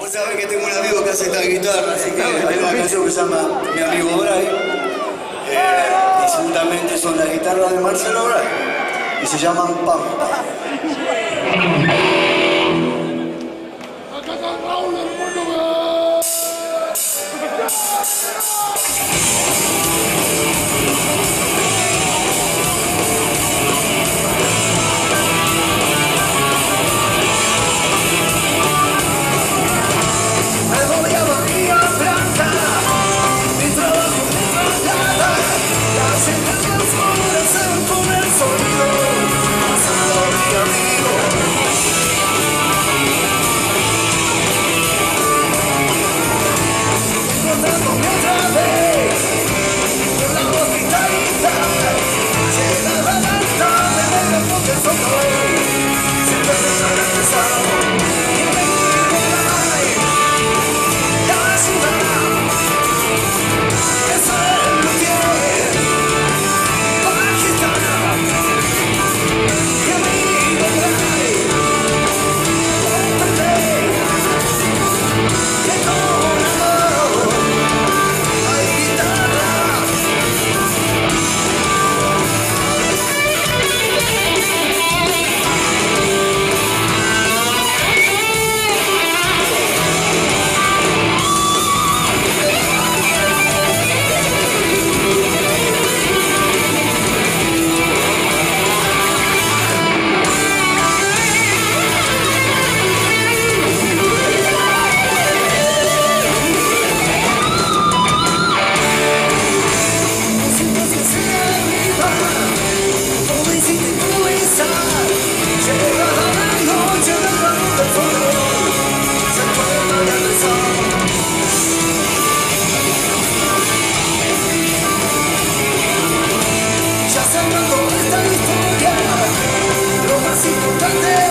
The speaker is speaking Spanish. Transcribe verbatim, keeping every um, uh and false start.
Vos sabés que tengo un amigo que hace esta guitarra, así que hay una canción que se llama Mi amigo Bray, eh, y seguramente son las guitarras de Marcelo Bray, y se llaman Pampa. Esta historia, lo más importante